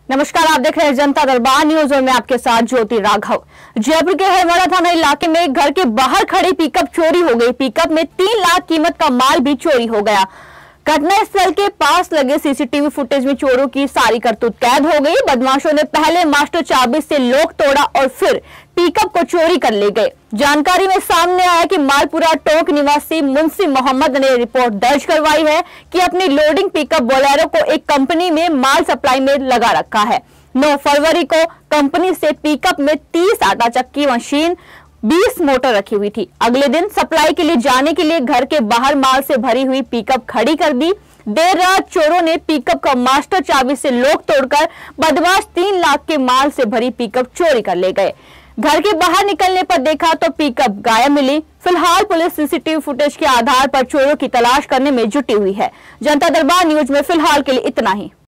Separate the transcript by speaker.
Speaker 1: नमस्कार, आप देख रहे हैं जनता दरबार न्यूज और मैं आपके साथ ज्योति राघव। जयपुर के हरमड़ा थाना इलाके में घर के बाहर खड़ी पिकअप चोरी हो गई। पिकअप में 3 लाख कीमत का माल भी चोरी हो गया। घटनास्थल के पास लगे सीसीटीवी फुटेज में चोरों की सारी करतूत कैद हो गई। बदमाशों ने पहले मास्टर चाबी से लॉक तोड़ा और फिर पिकअप को चोरी कर ले गए। जानकारी में सामने आया कि मालपुरा टोंक निवासी मुंशी मोहम्मद ने रिपोर्ट दर्ज करवाई है कि अपनी लोडिंग पिकअप बोलेरो को एक कंपनी में माल सप्लाई में लगा रखा है। 9 फरवरी को कंपनी से पिकअप में 30 आटा चक्की मशीन 20 मोटर रखी हुई थी। अगले दिन सप्लाई के लिए जाने के लिए घर के बाहर माल से भरी हुई पिकअप खड़ी कर दी। देर रात चोरों ने पिकअप का मास्टर चाबी से लॉक तोड़कर बदमाश 3 लाख के माल से भरी पिकअप चोरी कर ले गए। घर के बाहर निकलने पर देखा तो पिकअप गायब मिली। फिलहाल पुलिस सीसीटीवी फुटेज के आधार पर चोरों की तलाश करने में जुटी हुई है। जनता दरबार न्यूज में फिलहाल के लिए इतना ही।